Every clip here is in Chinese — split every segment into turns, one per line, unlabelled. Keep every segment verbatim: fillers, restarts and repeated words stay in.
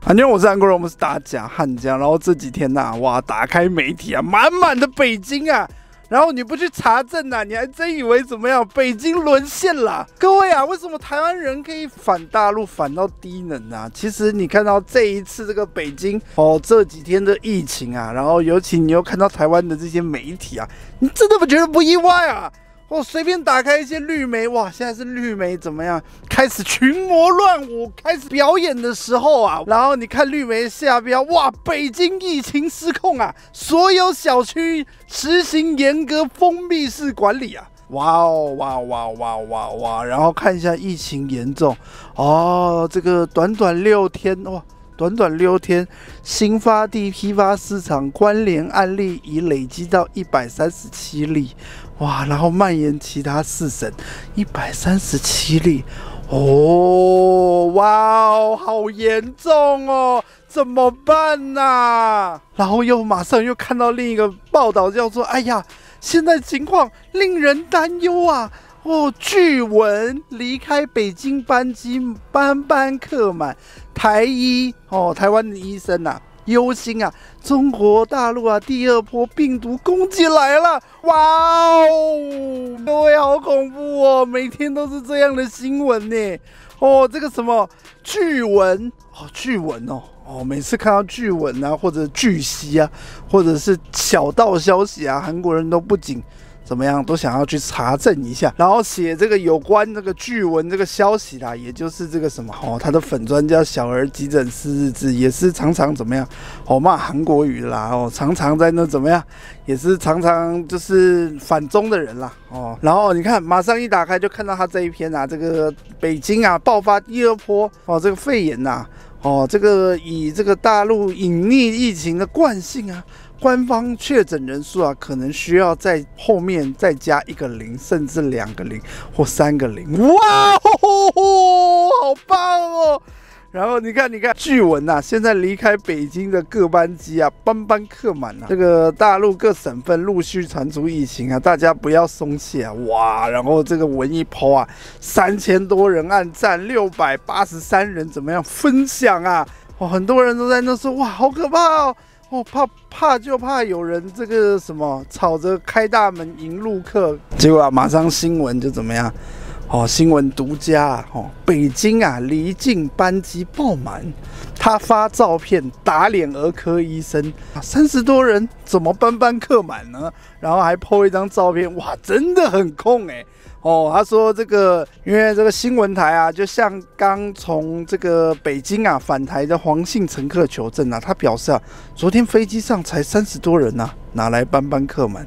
反正我是韩国人，我们是打假汉江。然后这几天呐、啊，哇，打开媒体啊，满满的北京啊。然后你不去查证啊，你还真以为怎么样？北京沦陷了，各位啊！为什么台湾人可以反大陆反到低能啊？其实你看到这一次这个北京哦这几天的疫情啊，然后尤其你又看到台湾的这些媒体啊，你真的不觉得不意外啊？我、哦、随便打开一些绿媒，哇，现在是绿媒怎么样？开始群魔乱舞，开始表演的时候啊，然后你看绿媒下标，哇，北京疫情失控啊，所有小区实行严格封闭式管理啊。哇哦哇哇哇哇哇！然后看一下疫情严重哦，这个短短六天哇。短短六天，新发地批发市场关联案例已累积到一百三十七例，哇！然后蔓延其他四省，一百三十七例，哦，哇哦，好严重哦，怎么办啊？然后又马上又看到另一个报道，叫做：哎呀，现在情况令人担忧啊！哦，据闻离开北京班机班班客满，台医哦，台湾的医生啊，忧心啊，中国大陆啊，第二波病毒攻击来了，哇哦，各位好恐怖哦，每天都是这样的新闻呢。哦，这个什么据闻哦，据闻哦。哦，每次看到据闻啊，或者据悉啊，或者是小道消息啊，韩国人都不仅怎么样，都想要去查证一下，然后写这个有关这个据闻这个消息啦，也就是这个什么哦，他的粉专叫小儿急诊室日志，也是常常怎么样哦骂韩国语啦哦，常常在那怎么样，也是常常就是反中的人啦哦，然后你看马上一打开就看到他这一篇啊，这个北京啊爆发第二波哦这个肺炎呐、啊。哦，这个以这个大陆隐匿疫情的惯性啊，官方确诊人数啊，可能需要在后面再加一个零，甚至两个零或三个零。哇哦，好棒哦！然后你看，你看，据闻啊，现在离开北京的各班机啊，班班客满啊。这个大陆各省份陆续传出疫情啊，大家不要松懈啊！哇，然后这个文一po啊，三千多人按赞，六百八十三人怎么样分享啊？哦，很多人都在那说，哇，好可怕哦！哦，怕怕就怕有人这个什么吵着开大门迎陆客，结果啊，马上新闻就怎么样？哦，新闻独家啊！哦，北京啊，离境班机爆满，他发照片打脸儿科医生，三十多人怎么班班客满呢？然后还 po 一张照片，哇，真的很空哎、欸！哦，他说这个，因为这个新闻台啊，就像刚从这个北京啊返台的黄姓乘客求证啊，他表示啊，昨天飞机上才三十多人呐、啊，哪来班班客满？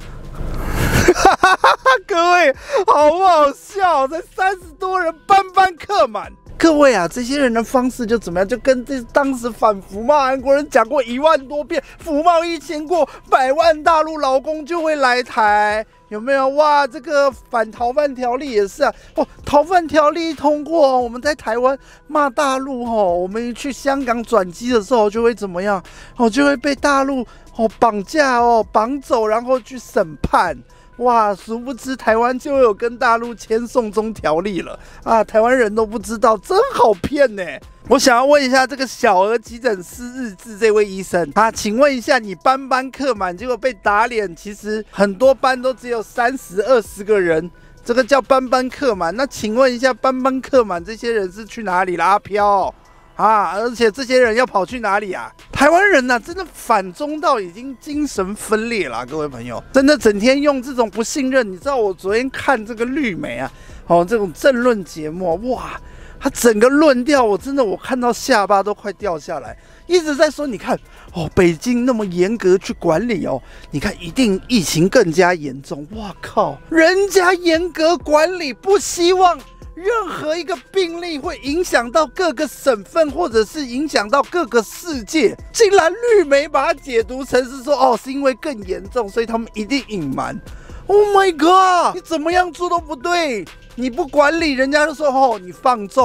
各位，好不好笑？才三十多人，班班客满。各位啊，这些人的方式就怎么样？就跟这当时反服贸韩国人讲过一万多遍，服贸一签过，百万大陆劳工就会来台，有没有？哇，这个反逃犯条例也是啊。哦，逃犯条例一通过，我们在台湾骂大陆哦，我们去香港转机的时候就会怎么样？哦，就会被大陆哦绑架哦绑走，然后去审判。哇，殊不知台湾就有跟大陆签送中条例了啊！台湾人都不知道，真好骗呢。我想要问一下这个小儿急诊室日志这位医生啊，请问一下，你班班客满，结果被打脸，其实很多班都只有三十、二十个人，这个叫班班客满。那请问一下，班班客满这些人是去哪里啦？阿飘啊！而且这些人要跑去哪里啊？台湾人呐、啊，真的反中到已经精神分裂了，各位朋友，真的整天用这种不信任。你知道我昨天看这个绿媒啊，哦，这种政论节目，哇，他整个论调，我真的我看到下巴都快掉下来，一直在说，你看哦，北京那么严格去管理哦，你看一定疫情更加严重。哇靠，人家严格管理，不希望任何一个病例会影响到各个省份，或者是影响到各个世界，竟然绿媒把它解读成是说，哦，是因为更严重，所以他们一定隐瞒。Oh my god！ 你怎么样做都不对，你不管理，人家就说哦，你放纵，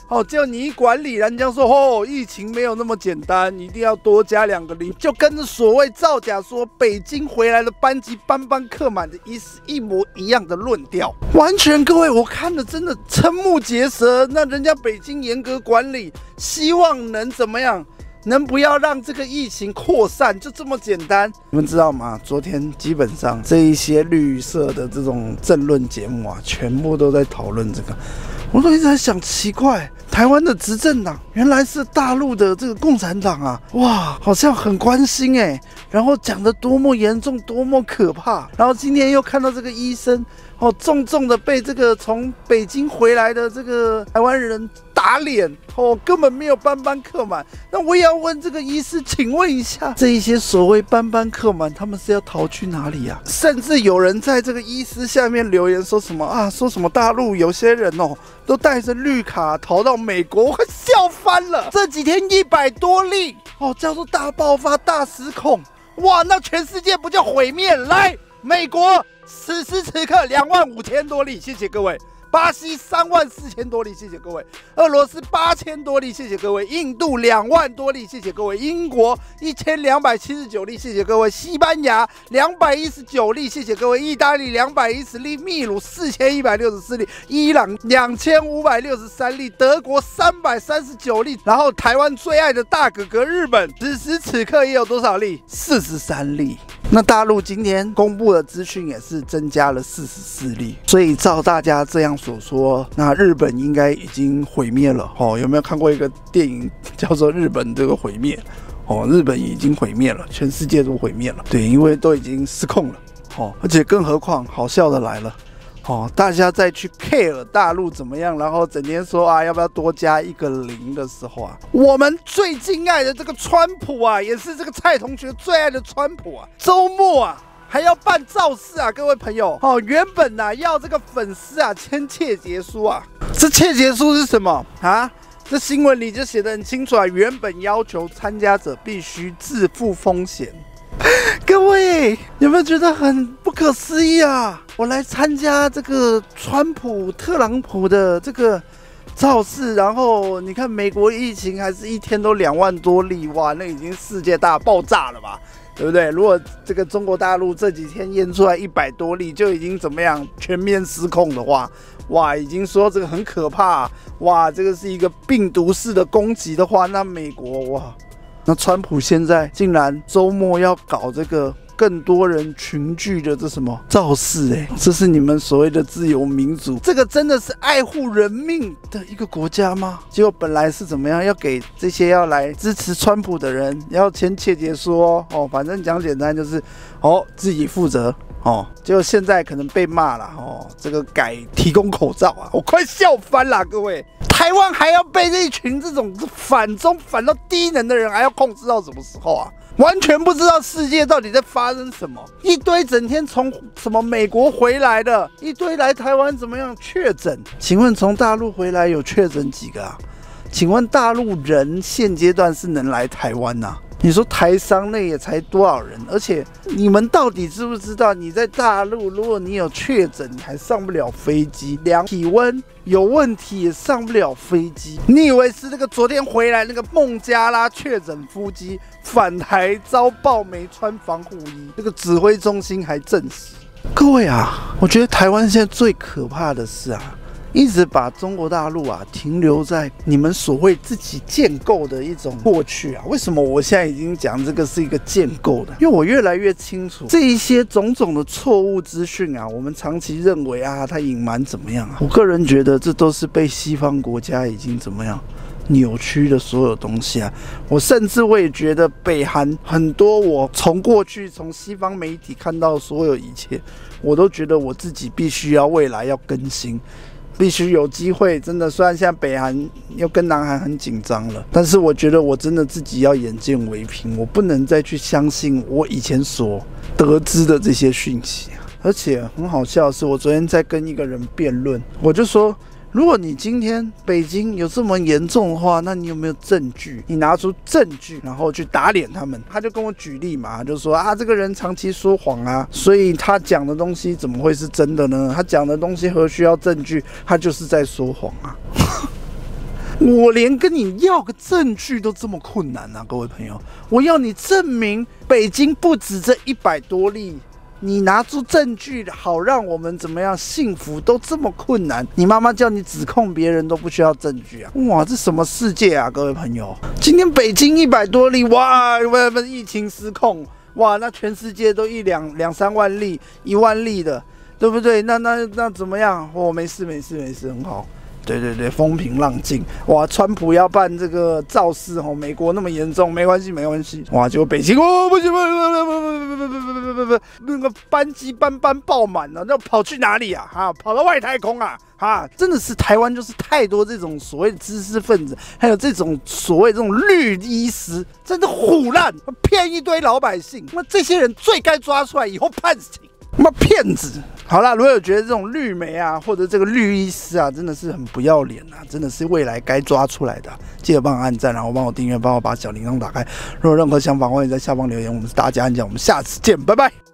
哦，结果你一管理，人家说哦，疫情没有那么简单，一定要多加两个零，就跟所谓造假说北京回来的班机班班客满的意思一模一样的论调，完全各位我看了真的瞠目结舌。那人家北京严格管理，希望能怎么样？能不要让这个疫情扩散，就这么简单。你们知道吗？昨天基本上这一些绿色的这种政论节目啊，全部都在讨论这个。我都一直在想，奇怪，台湾的执政党原来是大陆的这个共产党啊，哇，好像很关心哎，然后讲得多么严重，多么可怕。然后今天又看到这个医生哦，重重的被这个从北京回来的这个台湾人打脸哦，根本没有班班客满。那我也要问这个医师，请问一下，这一些所谓班班客满，他们是要逃去哪里啊？甚至有人在这个医师下面留言说什么啊，说什么大陆有些人哦，都带着绿卡逃到美国，我快笑翻了。这几天一百多例哦，叫做大爆发、大失控，哇，那全世界不就毁灭了？来，美国此时此刻两万五千多例，谢谢各位。巴西三万四千多例，谢谢各位；俄罗斯八千多例，谢谢各位；印度两万多例，谢谢各位；英国一千两百七十九例，谢谢各位；西班牙两百一十九例，谢谢各位；意大利两百一十例；秘鲁四千一百六十四例；伊朗两千五百六十三例；德国三百三十九例。然后台湾最爱的大哥哥日本，此时此刻也有多少例？四十三例。那大陆今天公布的资讯也是增加了四十四例，所以照大家这样所说，那日本应该已经毁灭了哦。有没有看过一个电影叫做《日本这个毁灭》？哦，日本已经毁灭了，全世界都毁灭了。对，因为都已经失控了哦，而且更何况好笑的来了。哦，大家再去 care 大陆怎么样，然后整天说啊，要不要多加一个零的时候啊，我们最敬爱的这个川普啊，也是这个蔡同学最爱的川普啊，周末啊还要办造势啊，各位朋友哦，原本呐、啊、要这个粉丝啊签切结书啊，这切结书是什么啊？这新闻里就写得很清楚啊，原本要求参加者必须自负风险。各位有没有觉得很不可思议啊？我来参加这个川普、特朗普的这个造势，然后你看美国疫情还是一天都两万多例，哇，那已经世界大爆炸了吧？对不对？如果这个中国大陆这几天验出来一百多例，就已经怎么样全面失控的话，哇，已经说这个很可怕，哇，这个是一个病毒式的攻击的话，那美国哇。那川普现在竟然周末要搞这个更多人群聚的这什么造势哎，这是你们所谓的自由民主？这个真的是爱护人命的一个国家吗？结果本来是怎么样，要给这些要来支持川普的人要签切结说哦，反正讲简单就是哦自己负责哦，结果现在可能被骂了哦，这个改提供口罩啊，我快笑翻了，各位。台湾还要被这一群这种反中反到低能的人还要控制到什么时候啊？完全不知道世界到底在发生什么，一堆整天从什么美国回来的，一堆来台湾怎么样确诊？请问从大陆回来有确诊几个啊？请问大陆人现阶段是能来台湾啊？你说台商那也才多少人？而且你们到底知不知道，你在大陆，如果你有确诊，你还上不了飞机，量体温有问题也上不了飞机。你以为是那个昨天回来那个孟加拉确诊夫妻返台遭爆没穿防护衣，那个指挥中心还证实。各位啊，我觉得台湾现在最可怕的是啊。一直把中国大陆啊停留在你们所谓自己建构的一种过去啊。为什么我现在已经讲这个是一个建构的？因为我越来越清楚这一些种种的错误资讯啊，我们长期认为啊它隐瞒怎么样啊？我个人觉得这都是被西方国家已经怎么样扭曲的所有东西啊。我甚至我也觉得北韩很多我从过去从西方媒体看到所有一切，我都觉得我自己必须要未来要更新。必须有机会，真的，虽然现在北韩又跟南韩很紧张了，但是我觉得我真的自己要眼见为凭，我不能再去相信我以前所得知的这些讯息。而且很好笑的是，我昨天在跟一个人辩论，我就说，如果你今天北京有这么严重的话，那你有没有证据？你拿出证据，然后去打脸他们。他就跟我举例嘛，就说啊，这个人长期说谎啊，所以他讲的东西怎么会是真的呢？他讲的东西何需要证据？他就是在说谎啊。 我连跟你要个证据都这么困难啊，各位朋友，我要你证明北京不止这一百多例。你拿出证据，好让我们怎么样幸福都这么困难。你妈妈叫你指控别人都不需要证据啊！哇，这什么世界啊，各位朋友！今天北京一百多例，哇，不不，疫情失控，哇，那全世界都一两两三万例、一万例的，对不对？那那那怎么样？哦，没事没事没事，很好。对对对，风平浪静。哇，川普要办这个造势哦，美国那么严重，没关系没关系。哇，结果北京哦不行不不不不不不不不不，那个班机班班爆满了，那跑去哪里啊？哈，跑到外太空啊？哈，真的是台湾就是太多这种所谓的知识分子，还有这种所谓这种绿医师，真的唬烂，骗一堆老百姓。那这些人最该抓出来，以后判刑。妈骗子！好啦，如果有觉得这种绿媒啊，或者这个绿医师啊，真的是很不要脸啊，真的是未来该抓出来的，记得帮我按赞，然后帮我订阅，帮我把小铃铛打开。如果有任何想法，欢迎在下方留言。我们是大家安讲，我们下次见，拜拜。